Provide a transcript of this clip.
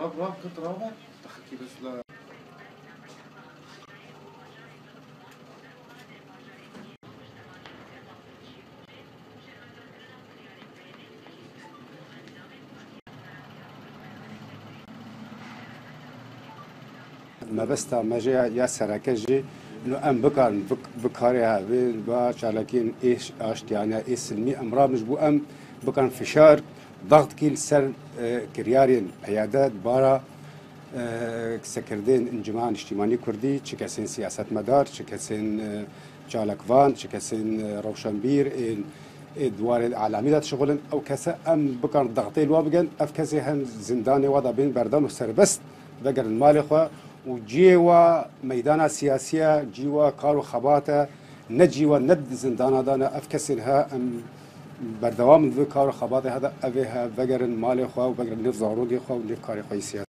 راب كنت رابط تحكي بس لا. ما بس ما جاء يا سركجي انه ام بكان بكاريها باش لكن ايش اشت يعني ايش سلمي امرا مش بو ام بكان فشار ضغط كيل سر كريارين عيادات بارا سكردين انجماع اجتماعي كردي تشكسين سياسة مدار تشكسين جالك فان تشكسين روشنبير دوار العالمية شغلن او كسا ام بكان ضغطي الوابجن افكسي هن زنداني وضع بين بردان وسربست بقر المالخة وجيوا ميدانا سياسية جيوا كارو خباته نجيوا ند زندانا دانا افكسنها ام بردوام ذو كارو خباته هذا افيها بقر المالخة وبقر نف ضروري خو ونف كاري سياسي